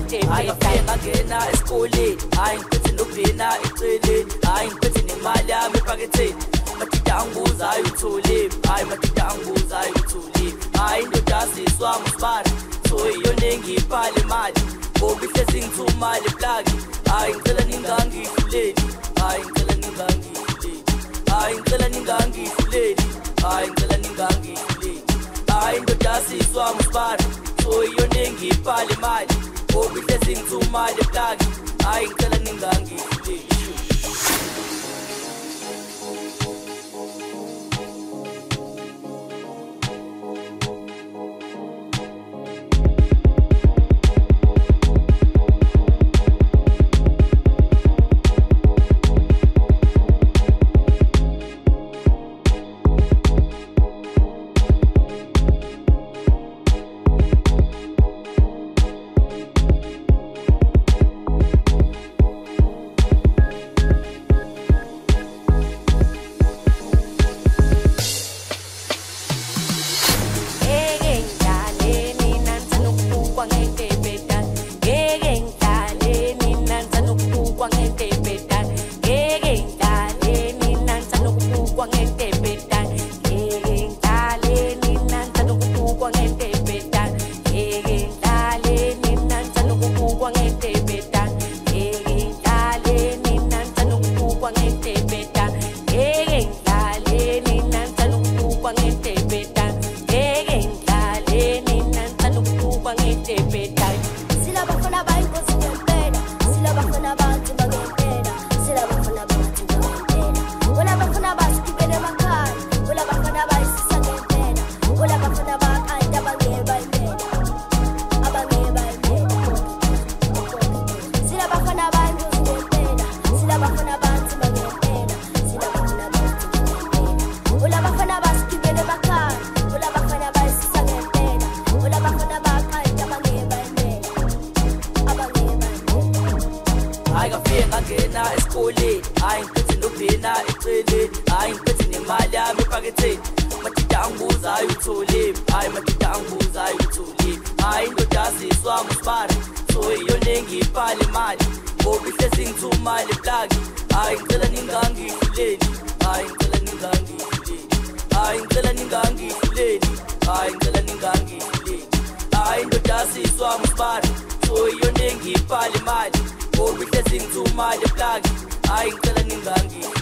Ayingafike ngangena esikoleni, hayi ngiphethe nobhena eceleni, hayi ngiphethe nemali yami ephaketheni. Madida angibuza hayi uthole, hayi madida angibuza hayi uthole. Hayi indoda siswami usibara, so iyona engiphala imali. Ngoba ihlezi ngithuma le plug, hayi ngicela ningangihluleli, hayi ngicela ningangihluleli, hayi ngicela ningangihluleli, hayi ngicela ningangihluleli. Hayi indoda siswami usibara, so iyona engiphala imali. Ngoba ihlezi ngithuma le plug, hayi ngicela ningangihluleli. Ayingafike ngangena esikoleni, hayi ngiphethe nobhena eceleni, hayi ngiphethe nemali yami ephaketheni. Madida angibuza hayi uthole, hayi madida angibuza hayi uthole. Hayi indoda siswami usibara, so iyona engiphala imali. Ngoba ihlezi ngithuma le plug, hayi ngicela ningangihluleli, hayi ngicela ningangihluleli, hayi ngicela ningangihluleli, hayi ngicela ningangihluleli. Hayi indoda siswami usibara, so iyona engiphala imali. Ngoba ihlezi ngithuma le plug, hayi ngicela ningangihluleli.